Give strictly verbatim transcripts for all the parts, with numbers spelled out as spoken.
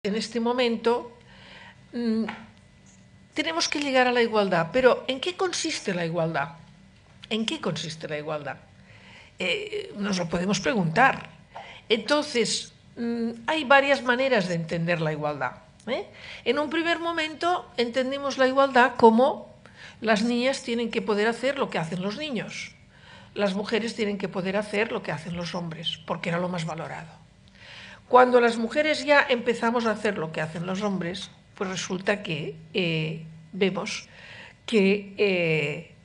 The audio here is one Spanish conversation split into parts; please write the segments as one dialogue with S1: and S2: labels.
S1: en este momento mmm, tenemos que llegar a la igualdad. Pero ¿en qué consiste la igualdad? ¿En qué consiste la igualdad? Eh, nos lo podemos preguntar. Entonces, mmm, hay varias maneras de entender la igualdad. ¿eh? En un primer momento entendemos la igualdad como las niñas tienen que poder hacer lo que hacen los niños. Las mujeres tienen que poder hacer lo que hacen los hombres, porque era lo más valorado. Cuando las mujeres ya empezamos a hacer lo que hacen los hombres, pues resulta que eh, vemos que eh,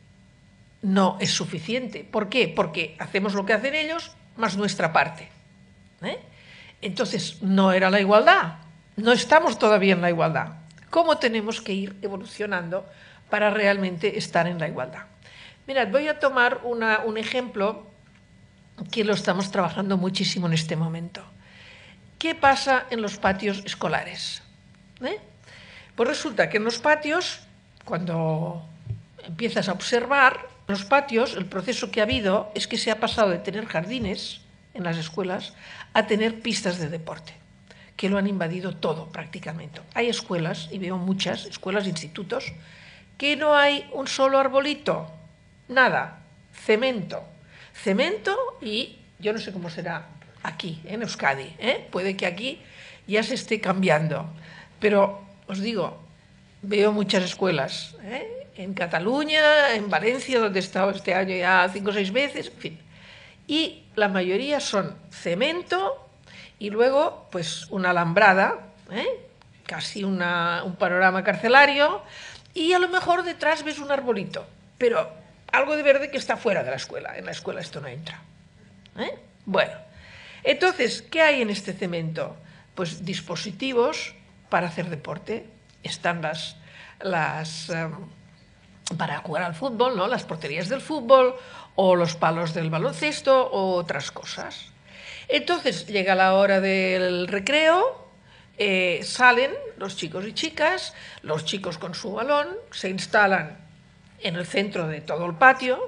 S1: no es suficiente. ¿Por qué? Porque hacemos lo que hacen ellos, más nuestra parte. ¿eh? Entonces, no era la igualdad. No estamos todavía en la igualdad. ¿Cómo tenemos que ir evolucionando para realmente estar en la igualdad? Mirad, voy a tomar una, un ejemplo que lo estamos trabajando muchísimo en este momento. ¿Qué pasa en los patios escolares? ¿Eh? Pues resulta que en los patios, cuando empiezas a observar, en los patios el proceso que ha habido es que se ha pasado de tener jardines en las escuelas a tener pistas de deporte, que lo han invadido todo prácticamente. Hay escuelas, y veo muchas, escuelas e institutos, que no hay un solo arbolito, nada, cemento. Cemento y yo no sé cómo será aquí, en Euskadi, ¿eh? Puede que aquí ya se esté cambiando, pero os digo, veo muchas escuelas, ¿eh? En Cataluña, en Valencia, donde he estado este año ya cinco o seis veces, en fin. Y la mayoría son cemento y luego pues una alambrada, ¿eh? Casi una, un panorama carcelario, y a lo mejor detrás ves un arbolito, pero algo de verde que está fuera de la escuela. En la escuela esto no entra. ¿eh? Bueno, entonces, ¿qué hay en este cemento? Pues dispositivos para hacer deporte. Están las, las um, para jugar al fútbol, ¿no? Las porterías del fútbol, o los palos del baloncesto, o otras cosas. Entonces, llega la hora del recreo, eh, salen los chicos y chicas, los chicos con su balón, se instalan en el centro de todo el patio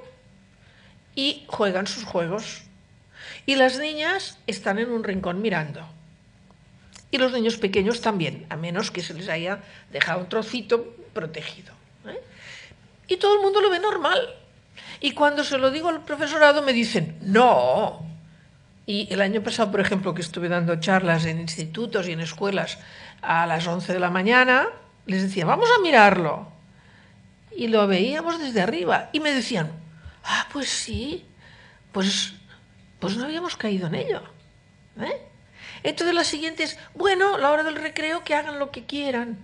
S1: y juegan sus juegos. Y las niñas están en un rincón mirando. Y los niños pequeños también, a menos que se les haya dejado un trocito protegido. ¿eh? Y todo el mundo lo ve normal. Y cuando se lo digo al profesorado me dicen, no. Y el año pasado, por ejemplo, que estuve dando charlas en institutos y en escuelas a las once de la mañana, les decía, vamos a mirarlo. Y lo veíamos desde arriba. Y me decían, ah, pues sí, pues, pues no habíamos caído en ello. ¿eh? Entonces la siguiente es, bueno, la hora del recreo, que hagan lo que quieran.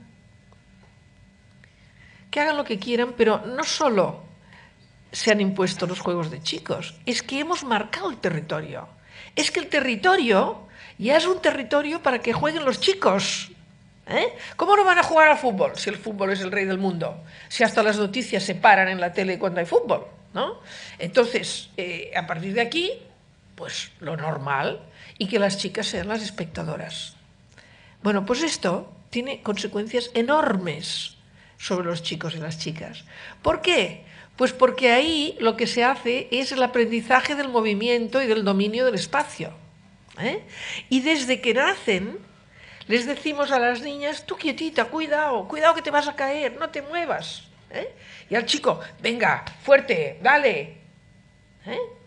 S1: Que hagan lo que quieran, pero no solo se han impuesto los juegos de chicos, es que hemos marcado el territorio. Es que el territorio ya es un territorio para que jueguen los chicos. ¿Eh? ¿Cómo no van a jugar al fútbol si el fútbol es el rey del mundo? Si hasta las noticias se paran en la tele cuando hay fútbol, ¿no? Entonces, eh, a partir de aquí, pues lo normal, y que las chicas sean las espectadoras. Bueno, pues esto tiene consecuencias enormes sobre los chicos y las chicas. ¿Por qué? Pues porque ahí lo que se hace es el aprendizaje del movimiento y del dominio del espacio. ¿eh? Y desde que nacen, les decimos a las niñas, tú quietita, cuidado, cuidado que te vas a caer, no te muevas. ¿eh? Y al chico, venga, fuerte, dale. ¿eh?